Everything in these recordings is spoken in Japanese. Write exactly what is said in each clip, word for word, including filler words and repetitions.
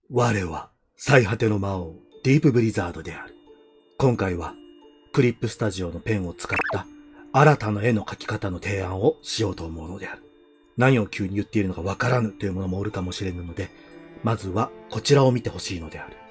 我は最果ての魔王ディープブリザードである。今回はクリップスタジオのペンを使った新たな絵の描き方の提案をしようと思うのである。何を急に言っているのかわからぬというものもおるかもしれぬので、まずはこちらを見てほしいのである。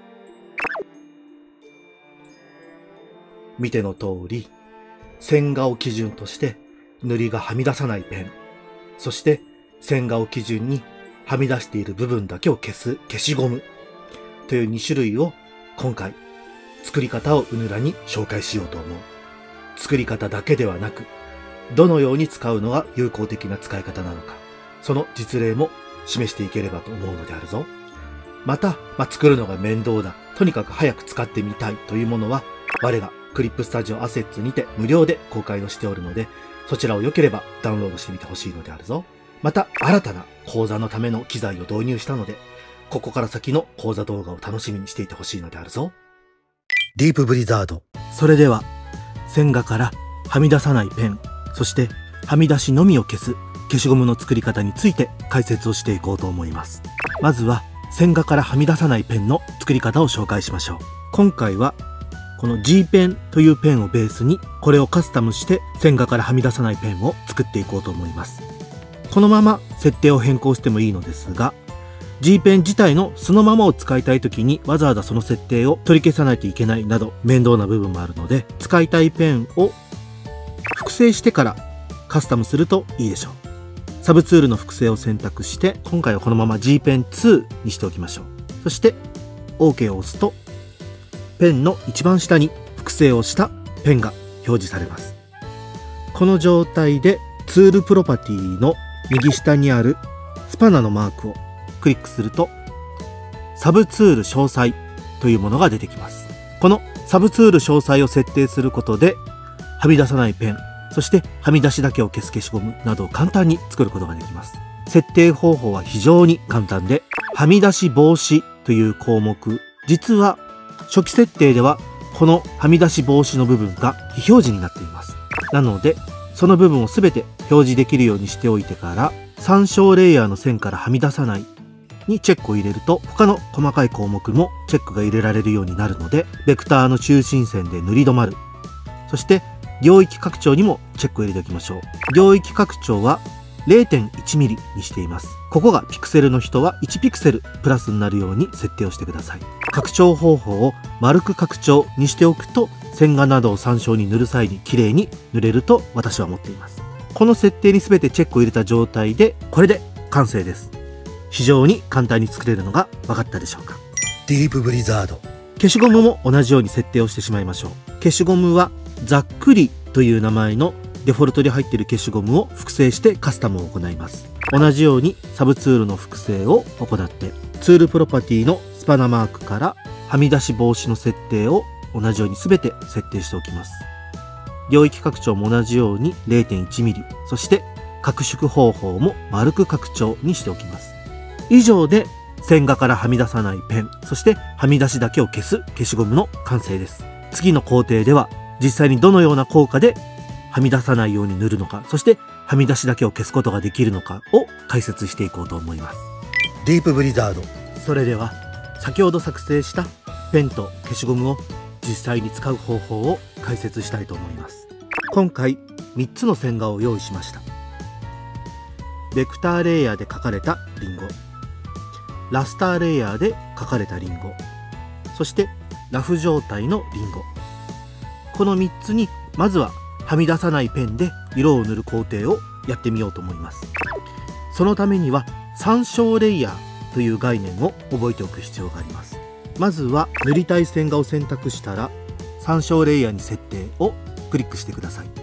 見ての通り、線画を基準として塗りがはみ出さないペン、そして線画を基準にはみ出している部分だけを消す消しゴムというに種類を今回作り方をうぬらに紹介しようと思う。作り方だけではなく、どのように使うのが有効的な使い方なのか、その実例も示していければと思うのであるぞ。また、まあ、作るのが面倒だ、とにかく早く使ってみたいというものは、我がクリップスタジオアセッツにて無料で公開をしておるので、そちらを良ければダウンロードしてみてほしいのであるぞ。また、新たな講座のための機材を導入したので、ここから先の講座動画を楽しみにしていてほしいのであるぞ。ディープブリザード。それでは、線画からはみ出さないペン、そしてはみ出しのみを消す消しゴムの作り方について解説をしていこうと思います。まずは、線画からはみ出さないペンの作り方を紹介しましょう。今回は、この G ペンというペンをベースに、これをカスタムして線画からはみ出さないペンを作っていこうと思います。このまま設定を変更してもいいのですが、G ペン自体のそのままを使いたいときにわざわざその設定を取り消さないといけないなど面倒な部分もあるので、使いたいペンを複製してからカスタムするといいでしょう。サブツールの複製を選択して、今回はこのまま G ペンツーにしておきましょう。そして OK を押すと、ペンの一番下に複製をしたペンが表示されます。この状態でツールプロパティの右下にあるスパナのマークをクリックすると、サブツール詳細というものが出てきます。このサブツール詳細を設定することで、はみ出さないペン、そしてはみ出しだけを消す消しゴムなどを簡単に作ることができます。設定方法は非常に簡単で、はみ出し防止という項目、実は初期設定ではこのはみ出し防止の部分が非表示になっています。なので、その部分をすべて表示できるようにしておいてから、参照レイヤーの線からはみ出さないにチェックを入れると、他の細かい項目もチェックが入れられるようになるので、ベクターの中心線で塗り止まる。そして領域拡張にもチェックを入れておきましょう。領域拡張は れいてんいちミリ にしています。ここがピクセルの人は、いちピクセルプラスになるように設定をしてください。拡張方法を丸く拡張にしておくと、線画などを参照に塗る際に綺麗に塗れると私は思っています。この設定に全てチェックを入れた状態で、これで完成です。非常に簡単に作れるのが分かったでしょうか。ディープブリザード。消しゴムも同じように設定をしてしまいましょう。消しゴムはざっくりという名前のデフォルトに入っている消しゴムを複製してカスタムを行います。同じようにサブツールの複製を行って、ツールプロパティのスパナマークからはみ出し防止の設定を同じように全て設定しておきます。領域拡張も同じように れいてんいちミリ、そして拡縮方法も丸く拡張にしておきます。以上で線画からはみ出さないペン、そしてはみ出しだけを消す消しゴムの完成です。次の工程では実際にどのような効果ではみ出さないように塗るのか、そしてはみ出しだけを消すことができるのかを解説していこうと思います。ディープブリザード。それでは先ほど作成したペンと消しゴムを実際に使う方法を解説したいと思います。今回みっつの線画を用意しました。ベクターレイヤーで描かれたリンゴ、ラスターレイヤーで描かれたリンゴ、そしてラフ状態のリンゴ。このみっつにまずははみ出さないペンで色を塗る工程をやってみようと思います。そのためには参照レイヤーという概念を覚えておく必要があります。まずは塗りたい線画を選択したら、参照レイヤーに設定をクリックしてください。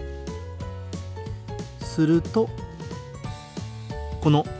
すると、この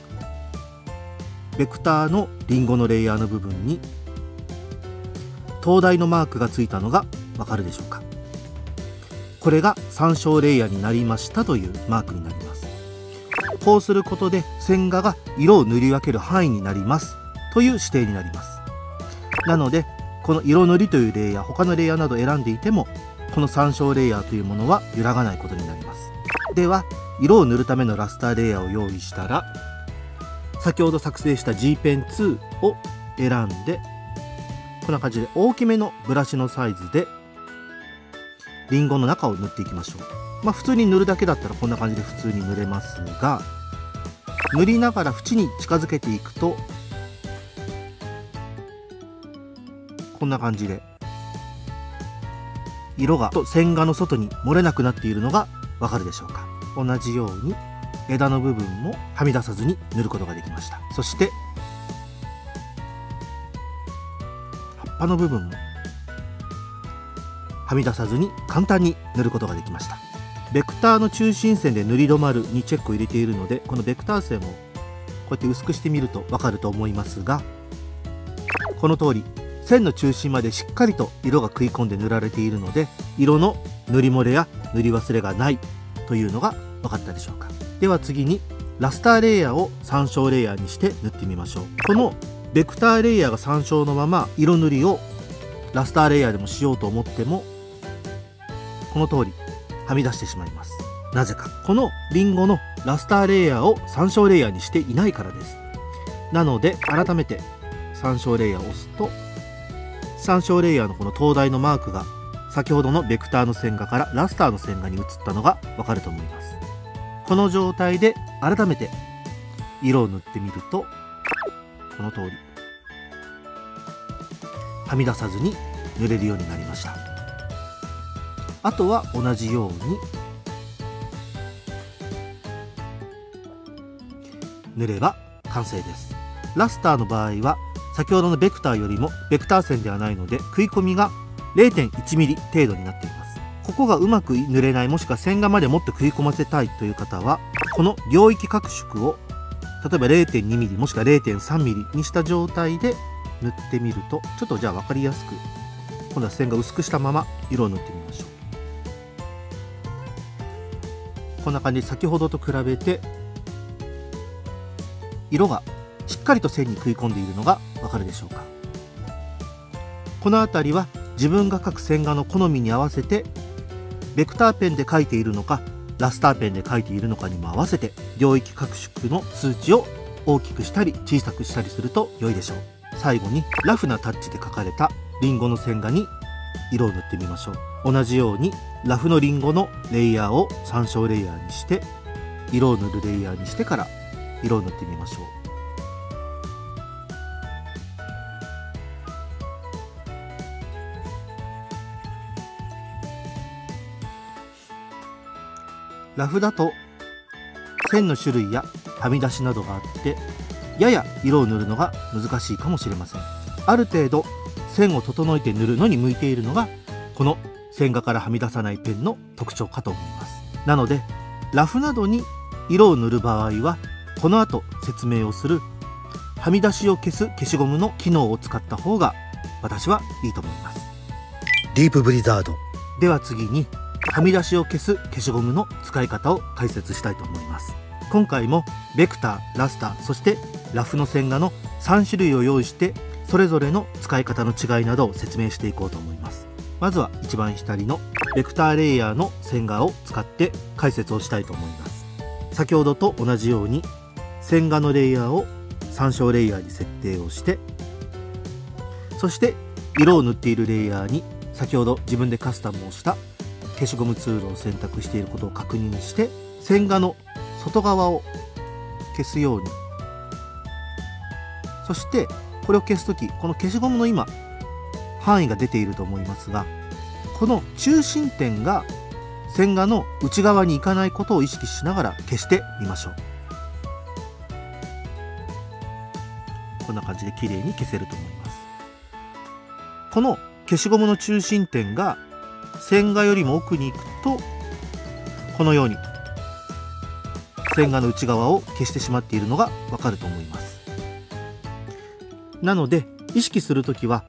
ベクターのリンゴのレイヤーの部分に灯台のマークがついたのがわかるでしょうか。これが参照レイヤーになりましたというマークになります。こうすることで線画が色を塗り分ける範囲になりますという指定になります。なのでこの色塗りというレイヤー、他のレイヤーなど選んでいても、この参照レイヤーというものは揺らがないことになります。では色を塗るためのラスターレイヤーを用意したら、先ほど作成した G ペンツーを選んで、こんな感じで大きめのブラシのサイズでリンゴの中を塗っていきましょう。まあ普通に塗るだけだったらこんな感じで普通に塗れますが、塗りながら縁に近づけていくとこんな感じで色がと線画の外に漏れなくなっているのがわかるでしょうか。同じように枝の部分もはみ出さずに塗ることができました。そして葉っぱの部分もはみ出さずに簡単に塗ることができました。ベクターの中心線で塗り止まるにチェックを入れているので、このベクター線をこうやって薄くしてみるとわかると思いますが、この通り線の中心までしっかりと色が食い込んで塗られているので、色の塗り漏れや塗り忘れがないというのが分かったでしょうか。では次にラスターレイヤーを参照レイヤーにして塗ってみましょう。このベクターレイヤーが参照のまま色塗りをラスターレイヤーでもしようと思っても、この通りはみ出してしまいます。なぜか、このリンゴのラスターレイヤーを参照レイヤーにしていないからです。なので改めて参照レイヤーを押すと、参照レイヤーのこの灯台のマークが先ほどのベクターの線画からラスターの線画に移ったのがわかると思います。この状態で改めて色を塗ってみると、この通りはみ出さずに塗れるようになりました。あとは同じように塗れば完成です。ラスターの場合は先ほどのベクターよりもベクター線ではないので、食い込みが れいてんいちミリ 程度になっています。ここがうまく塗れない、もしくは線画までもっと食い込ませたいという方は、この領域拡縮を例えば れいてんにミリ もしくは れいてんさんミリ にした状態で塗ってみると、ちょっとじゃあ分かりやすく今度は線画薄くしたまま色を塗ってみましょう。こんな感じで先ほどと比べて色がしっかりと線に食い込んでいるのがわかるでしょうか。この辺りは自分が描く線画の好みに合わせて、ベクターペンで描いているのかラスターペンで描いているのかにも合わせて、領域拡縮の数値を大きくしたり小さくしたりすると良いでしょう。最後にラフなタッチで描かれたリンゴの線画に色を塗ってみましょう。同じようにラフのリンゴのレイヤーを参照レイヤーにして、色を塗るレイヤーにしてから色を塗ってみましょう。ラフだと線の種類やはみ出しなどがあって、やや色を塗るのが難しいかもしれません。ある程度線を整えて塗るのに向いているのがこの線画からはみ出さないペンの特徴かと思います。なのでラフなどに色を塗る場合は、この後説明をするはみ出しを消す消しゴムの機能を使った方が私はいいと思います。 ディープブリザード。 では次にはみ出しを消す消しゴムの使い方を解説したいと思います。今回もベクター、ラスター、そしてラフの線画のさん種類を用意して、それぞれの使い方の違いなどを説明していこうと思います。まずは一番左のベクターレイヤーの線画を使って解説をしたいと思います。先ほどと同じように線画のレイヤーを参照レイヤーに設定をして、そして色を塗っているレイヤーに先ほど自分でカスタムをした消しゴムツールを選択していることを確認して、線画の外側を消すように、そしてこれを消すとき、この消しゴムの今範囲が出ていると思いますが、この中心点が線画の内側に行かないことを意識しながら消してみましょう。こんな感じで綺麗に消せると思います。この消しゴムの中心点が線画よりも奥に行くと、このように線画の内側を消してしまっているのがわかると思います。なので意識するときは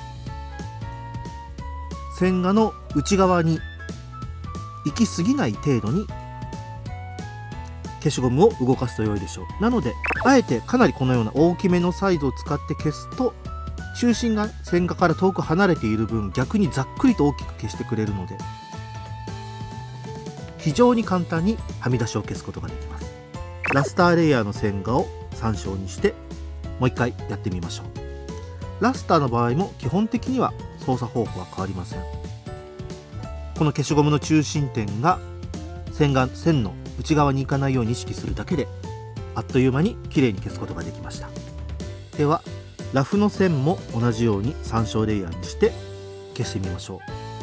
線画の内側に行き過ぎない程度に消しゴムを動かすと良いでしょう。なのであえてかなりこのような大きめのサイズを使って消すと、中心が線画から遠く離れている分、逆にざっくりと大きく消してくれるので、非常に簡単にはみ出しを消すことができます。ラスターレイヤーの線画を参照にしてもう一回やってみましょう。 ラスターの場合も基本的には操作方法は変わりません。この消しゴムの中心点が線が線の内側に行かないように意識するだけであっという間にきれいに消すことができました。ではラフの線も同じように参照レイヤーにして消してみましょう。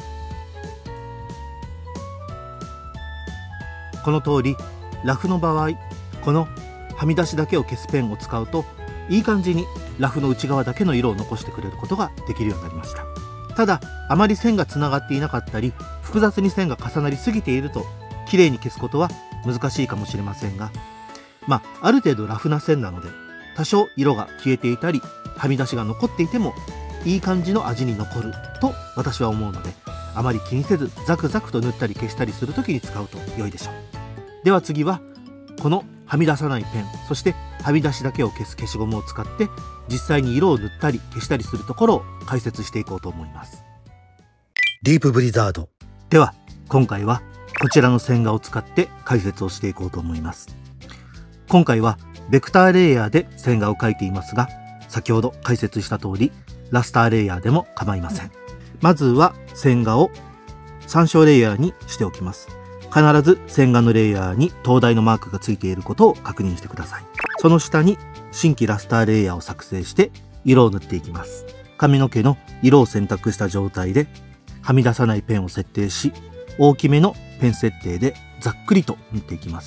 この通りラフの場合、このはみ出しだけを消すペンを使うといい感じにラフの内側だけの色を残してくれることができるようになりました。ただあまり線がつながっていなかったり複雑に線が重なりすぎていると綺麗に消すことは難しいかもしれませんが、まあある程度ラフな線なので多少色が消えていたりはみ出しが残っていてもいい感じの味に残ると私は思うので、あまり気にせずザクザクと塗ったり消したりする時に使うと良いでしょう。では次はこのはみ出さないペン、そしてはみ出しだけを消す消しゴムを使って実際に色を塗ったり消したりするところを解説していこうと思います。 ディープブリザード。 では今回はこちらの線画を使って解説をしていこうと思います。今回はベクターレイヤーで線画を描いていますが、先ほど解説した通りラスターレイヤーでも構いません。まずは線画を参照レイヤーにしておきます。必ず線画のレイヤーに灯台のマークがついていることを確認してください。その下に新規ラスターレイヤーを作成して色を塗っていきます。髪の毛の色を選択した状態ではみ出さないペンを設定し、大きめのペン設定でざっくりと塗っていきます。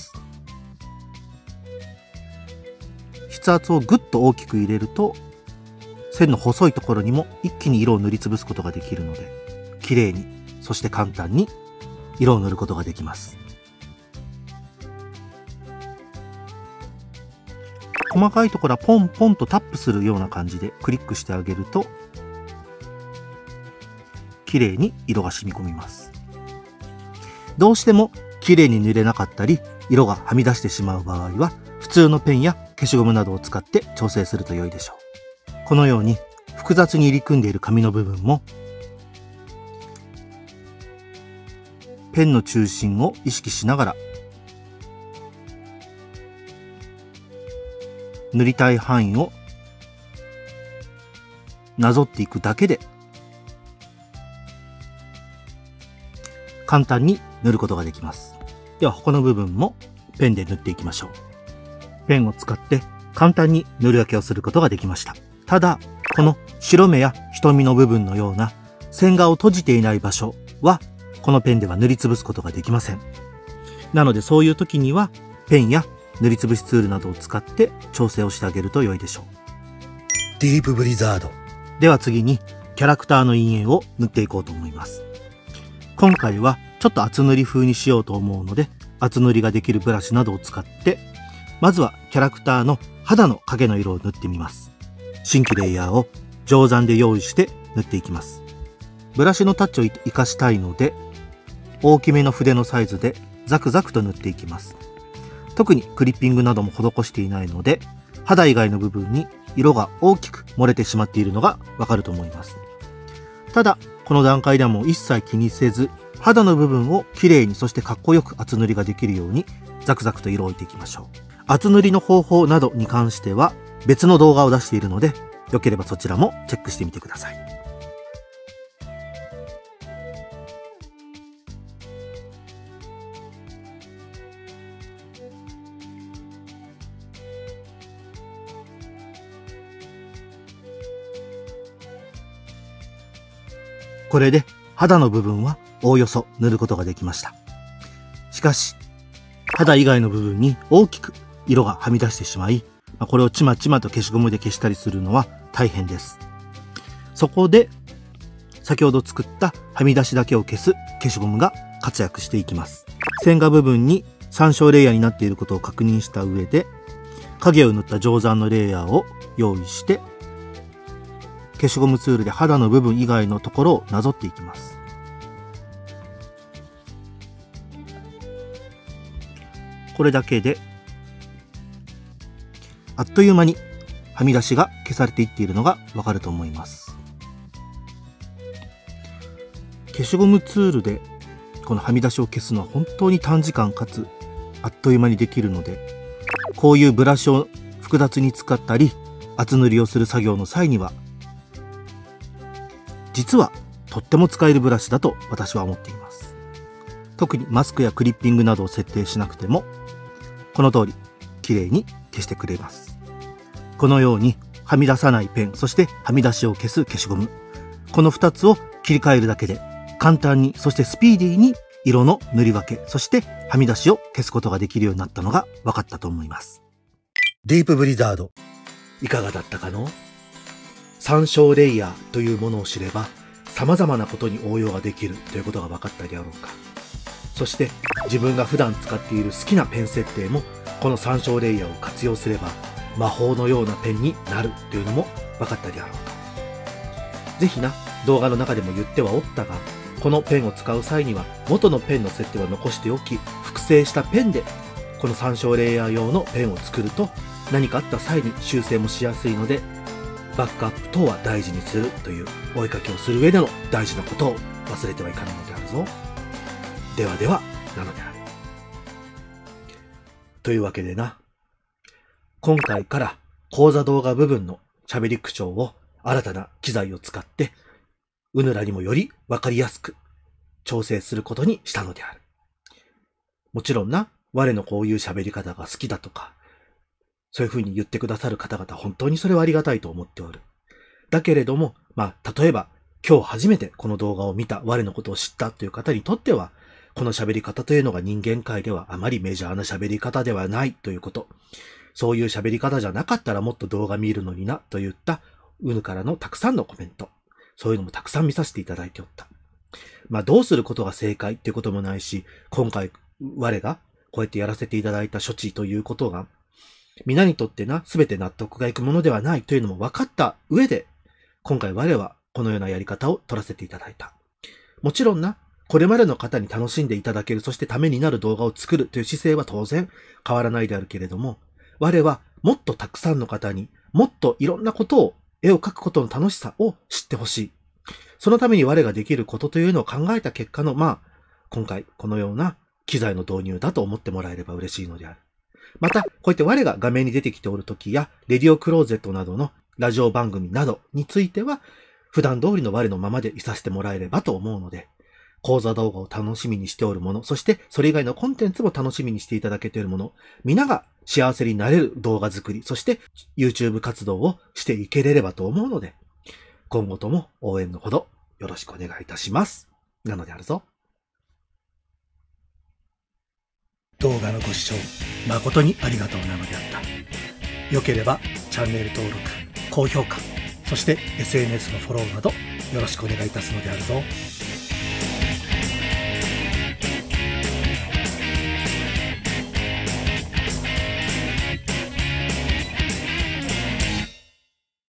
筆圧をぐっと大きく入れると線の細いところにも一気に色を塗りつぶすことができるので、綺麗にそして簡単に色を塗ることができます。細かいところはポンポンとタップするような感じでクリックしてあげると綺麗に色が染み込みます。どうしても綺麗に塗れなかったり色がはみ出してしまう場合は普通のペンや消しゴムなどを使って調整すると良いでしょう。このように複雑に入り組んでいる紙の部分もペンの中心を意識しながら塗りたい範囲をなぞっていくだけで簡単に塗ることができます。では他の部分もペンで塗っていきましょう。ペンを使って簡単に塗り分けをすることができました。ただこの白目や瞳の部分のような線画を閉じていない場所はこのペンでは塗りつぶすことができません。なのでそういう時にはペンや塗りつぶしツールなどを使って調整をしてあげると良いでしょう。 ディープブリザード。 では次にキャラクターの陰影を塗っていこうと思います。今回はちょっと厚塗り風にしようと思うので、厚塗りができるブラシなどを使ってまずはキャラクターの肌の影の色を塗ってみます。新規レイヤーを定山で用意して塗っていきます。ブラシのタッチを生かしたいので大きめの筆のサイズでザクザクと塗っていきます。特にクリッピングなども施していないので肌以外の部分に色が大きく漏れてしまっているのがわかると思います。ただこの段階ではもう一切気にせず肌の部分をきれいにそしてかっこよく厚塗りができるようにザクザクと色を置いていきましょう。厚塗りの方法などに関しては別の動画を出しているのでよければそちらもチェックしてみてください。これで肌の部分はおおよそ塗ることができました。しかし肌以外の部分に大きく色がはみ出してしまい、これをちまちまと消しゴムで消したりするのは大変です。そこで先ほど作ったはみ出しだけを消す消しゴムが活躍していきます。線画部分に参照レイヤーになっていることを確認した上で影を塗った定山のレイヤーを用意して消しゴムツールで肌の部分以外のところをなぞっていきます。これだけであっという間にはみ出しが消されていっているのがわかると思います。消しゴムツールでこのはみ出しを消すのは本当に短時間かつあっという間にできるので、こういうブラシを複雑に使ったり厚塗りをする作業の際には実はとっても使えるブラシだと私は思っています。特にマスクやクリッピングなどを設定しなくても、この通り綺麗に消してくれます。このようにはみ出さないペン、そしてはみ出しを消す消しゴム、このふたつを切り替えるだけで簡単に、そしてスピーディーに色の塗り分け、そしてはみ出しを消すことができるようになったのが分かったと思います。 ディープブリザード。 いかがだったかの？参照レイヤーというものを知れば様々なことに応用ができるということが分かったであろうか。そして自分が普段使っている好きなペン設定もこの参照レイヤーを活用すれば魔法のようなペンになるというのも分かったであろうか。ぜひな、動画の中でも言ってはおったが、このペンを使う際には元のペンの設定は残しておき、複製したペンでこの参照レイヤー用のペンを作ると何かあった際に修正もしやすいので、バックアップ等は大事にするという追いかけをする上での大事なことを忘れてはいかないのであるぞ。ではではなのである。というわけでな、今回から講座動画部分の喋り口調を新たな機材を使ってうぬらにもよりわかりやすく調整することにしたのである。もちろんな、我のこういう喋り方が好きだとか、そういうふうに言ってくださる方々、本当にそれはありがたいと思っておる。だけれども、まあ、例えば、今日初めてこの動画を見た、我のことを知ったという方にとっては、この喋り方というのが人間界ではあまりメジャーな喋り方ではないということ。そういう喋り方じゃなかったらもっと動画見るのにな、といったうぬからのたくさんのコメント。そういうのもたくさん見させていただいておった。まあ、どうすることが正解っていうこともないし、今回、我がこうやってやらせていただいた処置ということが、皆にとってな、すべて納得がいくものではないというのも分かった上で、今回我はこのようなやり方を取らせていただいた。もちろんな、これまでの方に楽しんでいただける、そしてためになる動画を作るという姿勢は当然変わらないであるけれども、我はもっとたくさんの方にもっといろんなことを、絵を描くことの楽しさを知ってほしい。そのために我ができることというのを考えた結果の、まあ、今回このような機材の導入だと思ってもらえれば嬉しいのである。また、こうやって我が画面に出てきておるときや、レディオクローゼットなどのラジオ番組などについては、普段通りの我のままでいさせてもらえればと思うので、講座動画を楽しみにしておるもの、そしてそれ以外のコンテンツも楽しみにしていただけているもの、皆が幸せになれる動画作り、そして YouTube 活動をしていけれればと思うので、今後とも応援のほどよろしくお願いいたします。なのであるぞ。 動画のご視聴誠にありがとうなのであった。よければチャンネル登録、高評価、そして エスエヌエス のフォローなどよろしくお願いいたすのであるぞ。